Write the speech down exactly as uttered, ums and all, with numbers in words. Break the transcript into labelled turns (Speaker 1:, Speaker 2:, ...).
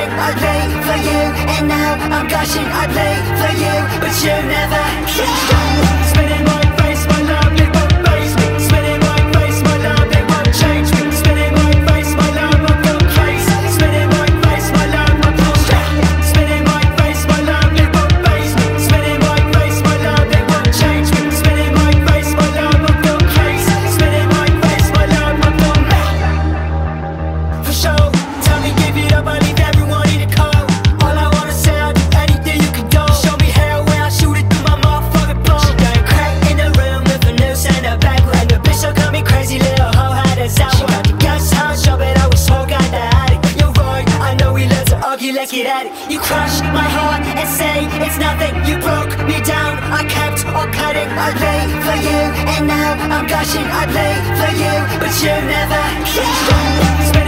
Speaker 1: cutting, I play for you, and now I'm gushing, I play for you, but you never spinning my face, my love, it won't face me. Spinning my face, my love, it won't change me. Spinning my face, my love, I've gone crazy. Spinning my face, my love, I've gone crazy. Spinning my face, my love, it won't face me. Spinning my face, my love, it won't change me. Spinning my face, my love, I've gone crazy. Spinning my face, my love, I've gone mad. For sure, tell me give it up, I leave everyone in the cold. All I wanna say, I'll do anything you can do. Show me hell where I shoot it through my motherfucking bone. She got a crack in the room with a noose and a back. And the bitch so got me crazy, little hoe had us out. She got the gas house shop, but I was so kinda addict. You're right, I know we love to argue, let's get at it. You crushed my heart and say it's nothing. You broke me down, I kept on cutting. I play for you, and now I'm gushing. I play for you, but you never.